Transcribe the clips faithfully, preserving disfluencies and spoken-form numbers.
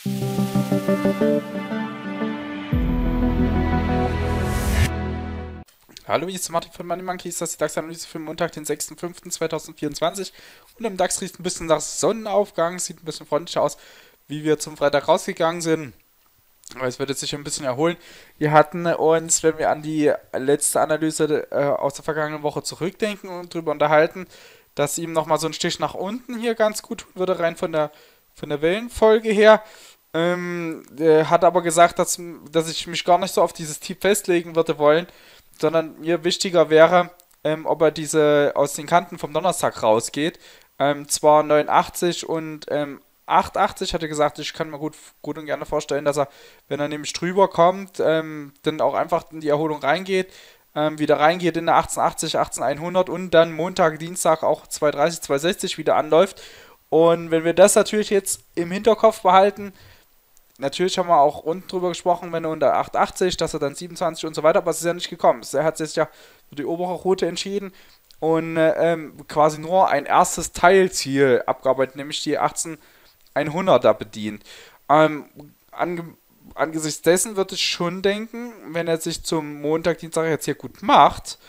Hallo, hier ist Martin von Money Monkeys, das ist die DAX-Analyse für Montag, den sechsten fünften zweitausendvierundzwanzig. Und im DAX riecht ein bisschen nach Sonnenaufgang, sieht ein bisschen freundlicher aus, wie wir zum Freitag rausgegangen sind. Aber es wird jetzt sich ein bisschen erholen. Wir hatten uns, wenn wir an die letzte Analyse äh, aus der vergangenen Woche zurückdenken und darüber unterhalten, dass ihm nochmal so ein Stich nach unten hier ganz gut tun würde, rein von der, von der Wellenfolge her. Ähm, er hat aber gesagt, dass, dass ich mich gar nicht so auf dieses Tief festlegen würde wollen, sondern mir wichtiger wäre, ähm, ob er diese aus den Kanten vom Donnerstag rausgeht. Ähm, zwar neunundachtzig und ähm, achtundachtzig, hat er gesagt, ich kann mir gut, gut und gerne vorstellen, dass er, wenn er nämlich drüber kommt, ähm, dann auch einfach in die Erholung reingeht, ähm, wieder reingeht in der achtzehnhundertachtzig, achtzehnhunderteinhundert und dann Montag, Dienstag auch zweihundertdreißig, zweihundertsechzig wieder anläuft. Und wenn wir das natürlich jetzt im Hinterkopf behalten, natürlich haben wir auch unten drüber gesprochen, wenn er unter achtundachtzig, dass er dann siebenundzwanzig und so weiter, aber es ist ja nicht gekommen. Er hat sich ja für die obere Route entschieden und äh, ähm, quasi nur ein erstes Teilziel abgearbeitet, nämlich die achtzehnhunderter bedient. Ähm, ange angesichts dessen würde ich schon denken, wenn er sich zum Montag, Dienstag jetzt hier gut macht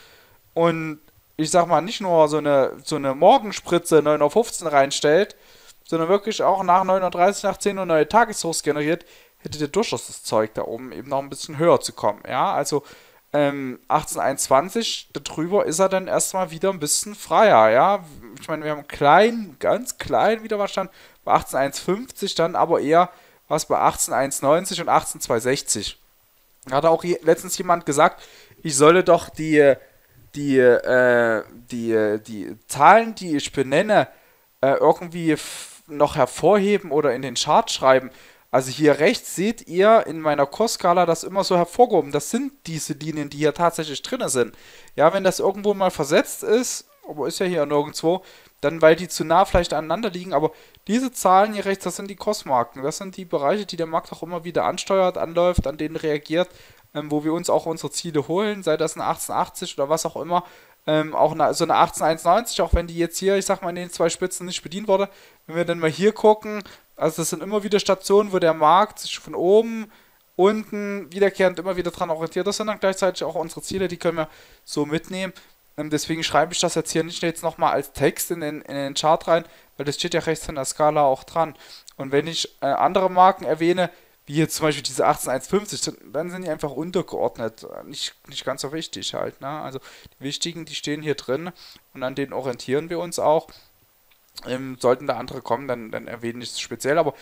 und ich sag mal nicht nur so eine, so eine Morgenspritze neun Uhr fünfzehn reinstellt, sondern wirklich auch nach neun Uhr dreißig, nach zehn Uhr neue Tageshochs generiert, hätte der durchaus das Zeug da oben eben noch ein bisschen höher zu kommen. Ja, also ähm, achtzehnhunderteinundzwanzig, darüber ist er dann erstmal wieder ein bisschen freier. Ja, ich meine, wir haben einen kleinen, ganz kleinen Widerstand bei achtzehnhundertfünfzig, dann aber eher was bei achtzehnhundertneunzig und achtzehnhundertzweiundsechzig. Da hat auch je, letztens jemand gesagt, ich solle doch die, die, äh, die, die Zahlen, die ich benenne, äh, irgendwie noch hervorheben oder in den Chart schreiben. Also hier rechts seht ihr in meiner Kursskala das immer so hervorgehoben. Das sind diese Linien, die hier tatsächlich drin sind. Ja, wenn das irgendwo mal versetzt ist, aber ist ja hier nirgendwo, dann weil die zu nah vielleicht aneinander liegen, aber diese Zahlen hier rechts, das sind die Kursmarken. Das sind die Bereiche, die der Markt auch immer wieder ansteuert, anläuft, an denen reagiert, ähm, wo wir uns auch unsere Ziele holen, sei das eine achtzehnhundertachtzig oder was auch immer. Ähm, auch eine, so eine achtzehnhundertneunzig, auch wenn die jetzt hier, ich sag mal, in den zwei Spitzen nicht bedient wurde. Wenn wir dann mal hier gucken, also das sind immer wieder Stationen, wo der Markt sich von oben, unten, wiederkehrend immer wieder dran orientiert. Das sind dann gleichzeitig auch unsere Ziele, die können wir so mitnehmen. Ähm, deswegen schreibe ich das jetzt hier nicht jetzt nochmal als Text in den, in den Chart rein, weil das steht ja rechts in der Skala auch dran. Und wenn ich äh, andere Marken erwähne, wie jetzt zum Beispiel diese achtzehnhundertfünfzig, dann sind die einfach untergeordnet. Nicht, nicht ganz so wichtig halt. Ne? Also die wichtigen, die stehen hier drin und an denen orientieren wir uns auch. Ähm, sollten da andere kommen, dann, dann erwähne ich es speziell. Aber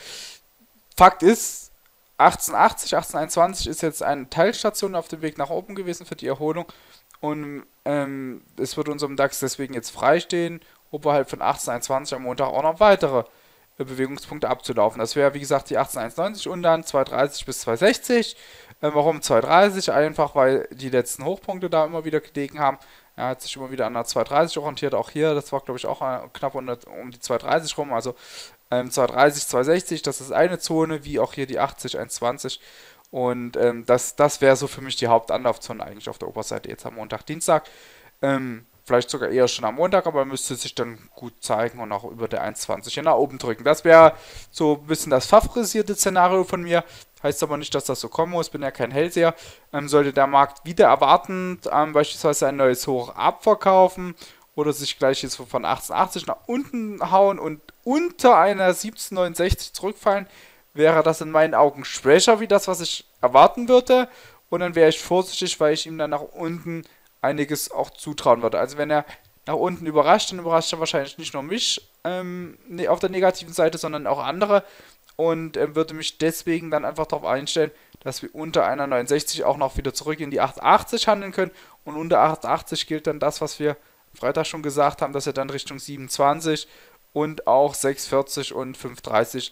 Fakt ist, achtzehnhundertachtzig, achtzehnhunderteinundzwanzig ist jetzt eine Teilstation auf dem Weg nach oben gewesen für die Erholung. Und ähm, es wird unserem DAX deswegen jetzt freistehen, oberhalb von achtzehnhunderteinundzwanzig am Montag auch noch weitere Bewegungspunkte abzulaufen. Das wäre, wie gesagt, die achtzehnhundertneunzig und dann zweihundertdreißig bis zweihundertsechzig. Äh, warum zweihundertdreißig? Einfach, weil die letzten Hochpunkte da immer wieder gelegen haben. Er hat sich immer wieder an der zweihundertdreißig orientiert, auch hier, das war, glaube ich, auch äh, knapp unter, um die zweihundertdreißig rum, also ähm, zweihundertdreißig, zweihundertsechzig, das ist eine Zone, wie auch hier die achtzig, hundertzwanzig. Und ähm, das, das wäre so für mich die Hauptanlaufzone eigentlich auf der Oberseite jetzt am Montag, Dienstag. Ähm, Vielleicht sogar eher schon am Montag, aber müsste sich dann gut zeigen und auch über der eins Komma zwanzig hier nach oben drücken. Das wäre so ein bisschen das favorisierte Szenario von mir. Heißt aber nicht, dass das so kommen muss. Bin ja kein Hellseher. Ähm, sollte der Markt wieder erwartend ähm, beispielsweise ein neues Hoch abverkaufen oder sich gleich jetzt von achtzehnhundertachtzig nach unten hauen und unter einer siebzehnhundertneunundsechzig zurückfallen, wäre das in meinen Augen schwächer wie das, was ich erwarten würde. Und dann wäre ich vorsichtig, weil ich ihm dann nach unten einiges auch zutrauen würde. Also wenn er nach unten überrascht, dann überrascht er wahrscheinlich nicht nur mich ähm, auf der negativen Seite, sondern auch andere und äh, würde mich deswegen dann einfach darauf einstellen, dass wir unter einer neunundsechzig auch noch wieder zurück in die achtundachtzig handeln können und unter achtundachtzig gilt dann das, was wir Freitag schon gesagt haben, dass er dann Richtung siebenundzwanzig und auch sechshundertvierzig und fünfhundertdreißig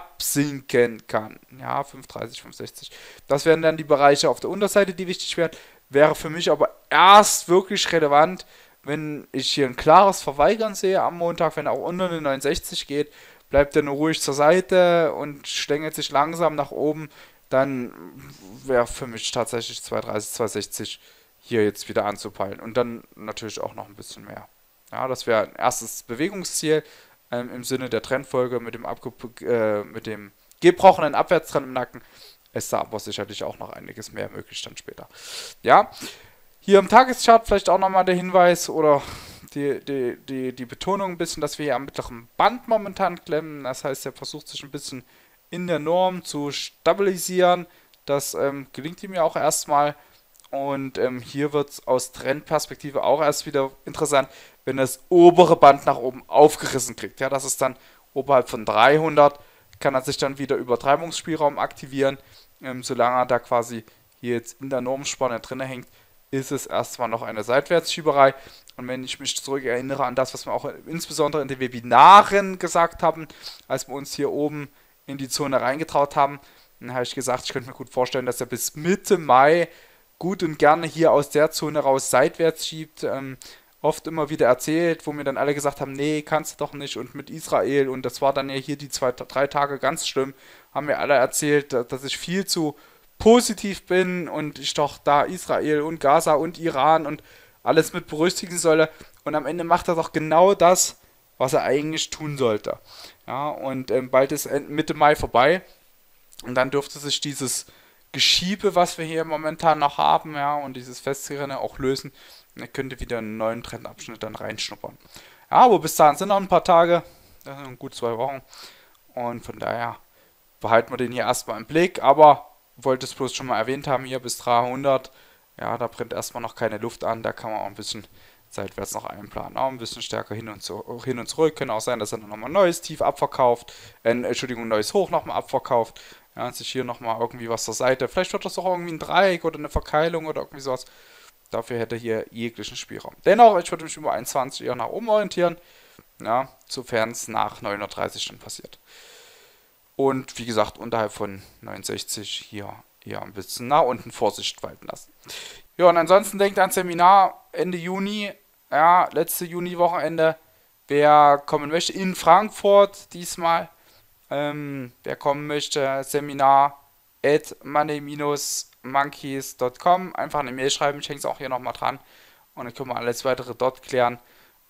absinken kann. Ja, fünfhundertdreißig, fünfhundertsechzig. Das wären dann die Bereiche auf der Unterseite, die wichtig wären. Wäre für mich aber erst wirklich relevant, wenn ich hier ein klares Verweigern sehe am Montag, wenn er auch unter eine neunundsechzig geht, bleibt er nur ruhig zur Seite und schlängelt sich langsam nach oben, dann wäre für mich tatsächlich zweihundertdreißig, zweihundertsechzig hier jetzt wieder anzupeilen. Und dann natürlich auch noch ein bisschen mehr. Ja, das wäre ein erstes Bewegungsziel ähm, im Sinne der Trendfolge mit dem, Abge äh, mit dem gebrochenen Abwärtstrend im Nacken. Ist da aber sicherlich auch noch einiges mehr möglich dann später. Ja, hier im Tageschart vielleicht auch nochmal der Hinweis oder die, die, die, die Betonung ein bisschen, dass wir hier am mittleren Band momentan klemmen. Das heißt, er versucht sich ein bisschen in der Norm zu stabilisieren. Das ähm, gelingt ihm ja auch erstmal. Und ähm, hier wird es aus Trendperspektive auch erst wieder interessant, wenn das obere Band nach oben aufgerissen kriegt. Ja, das ist dann oberhalb von dreihundert, kann er sich dann wieder Übertreibungsspielraum aktivieren. Ähm, solange er da quasi hier jetzt in der Normspanne drin hängt, ist es erstmal noch eine Seitwärtsschieberei. Und wenn ich mich zurück erinnere an das, was wir auch insbesondere in den Webinaren gesagt haben, als wir uns hier oben in die Zone reingetraut haben, dann habe ich gesagt, ich könnte mir gut vorstellen, dass er bis Mitte Mai gut und gerne hier aus der Zone raus seitwärts schiebt. Ähm, oft immer wieder erzählt, wo mir dann alle gesagt haben, nee, kannst du doch nicht. Und mit Israel, und das war dann ja hier die zwei, drei Tage ganz schlimm, haben mir alle erzählt, dass ich viel zu positiv bin und ich doch da Israel und Gaza und Iran und alles mit berücksichtigen solle. Und am Ende macht er doch genau das, was er eigentlich tun sollte. Ja, und ähm, bald ist Mitte Mai vorbei und dann dürfte sich dieses Geschiebe, was wir hier momentan noch haben, ja, und dieses Festgerenne auch lösen. Und er könnte wieder einen neuen Trendabschnitt dann reinschnuppern. Ja, aber bis dahin sind noch ein paar Tage, das sind gut zwei Wochen. Und von daher behalten wir den hier erstmal im Blick, aber wollte es bloß schon mal erwähnt haben, hier bis dreihundert, ja, da brennt erstmal noch keine Luft an, da kann man auch ein bisschen seitwärts noch einplanen, auch ein bisschen stärker hin und, zu, hin und zurück, kann auch sein, dass er dann nochmal ein neues Tief abverkauft, äh, Entschuldigung, ein neues Hoch nochmal abverkauft, ja, sich hier nochmal irgendwie was zur Seite, vielleicht wird das auch irgendwie ein Dreieck oder eine Verkeilung oder irgendwie sowas, dafür hätte er hier jeglichen Spielraum. Dennoch, ich würde mich über eins Komma zwanzig eher nach oben orientieren, ja, sofern es nach neunhundertdreißig dann passiert. Und wie gesagt, unterhalb von neunundsechzig hier eher ein bisschen nach unten Vorsicht walten lassen. Ja, und ansonsten denkt an Seminar Ende Juni, ja, letzte Juni-Wochenende, wer kommen möchte, in Frankfurt diesmal, ähm, wer kommen möchte, Seminar at money monkeys dot com, einfach eine Mail schreiben, ich hänge es auch hier nochmal dran und dann können wir alles weitere dort klären.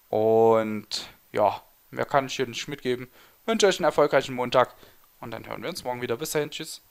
Und ja, mehr kann ich hier nicht mitgeben. Wünsche euch einen erfolgreichen Montag und dann hören wir uns morgen wieder. Bis dahin, tschüss.